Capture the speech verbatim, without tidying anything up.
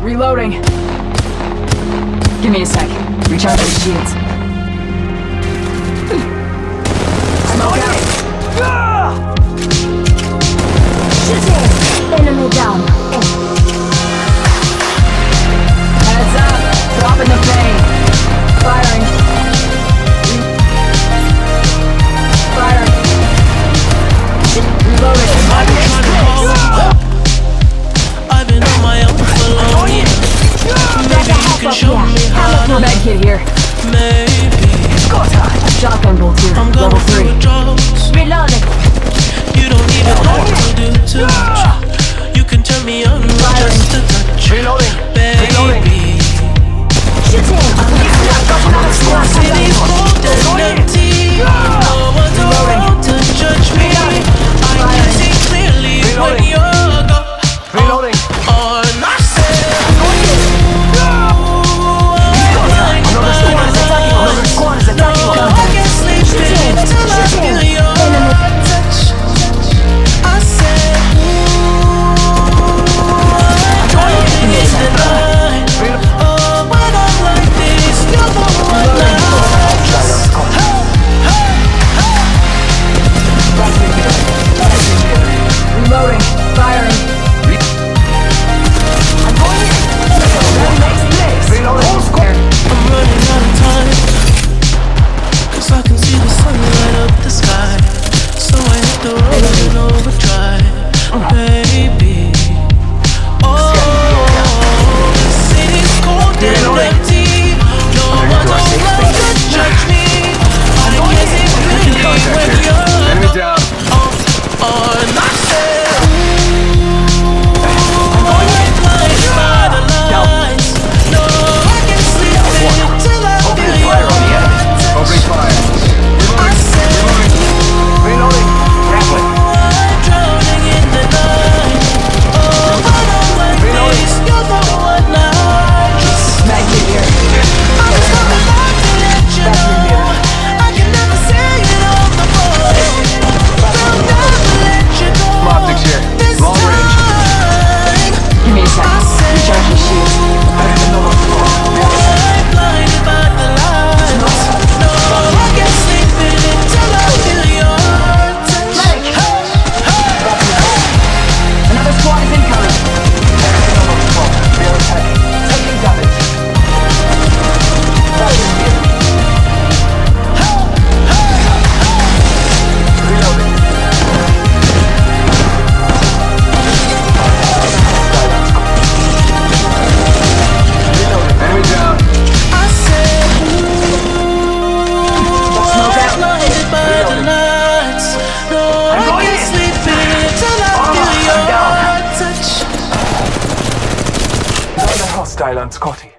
Reloading. Give me a sec. Recharge my shields. Smoke out. Shooting! Enemy down. Heads up. Dropping the pain. Firing. Firing. Reloading. I've been trying to hold up. I've been on my own for long, yeah. Maybe you can show me how to. Med kit here. Maybe Shotgun bolt here. I'm Level going three. through drugs. Reloading. You don't even have to do too much. You can turn me on with just a touch. Reloading. Baby, Shooting! city's cold and empty. No one's around to judge me. I can see clearly when you're gone. Reloading. On my cell. Reloading. Firing. I'm running out of time, 'cause I can see the sun light up the sky. So I hit the road in overdrive, baby. Oh, the city's cold and empty. No one's around to judge me. I can see clearly when you're Enemy down. on my cell. I'm blinded by the lights. No, I can sleep until I feel your touch. Opening fire. I said, Reloading. Grappling. I'm drowning in the night. Oh, but on my knees, you're the one I just. Med kit here. I was coming back to let you know I can never say it on the phone. I'll never let you go. Optics here. This Long range. time. Give me a sec. Recharge my shields. I'm blinded by the lights. No, I can't sleep until I feel your touch. Another squad is incoming. Taking damage. Reloading. Enemy down. I said, I'm blinded by the lights. No, I can't sleep until I feel your touch. Another hostile on Scotty.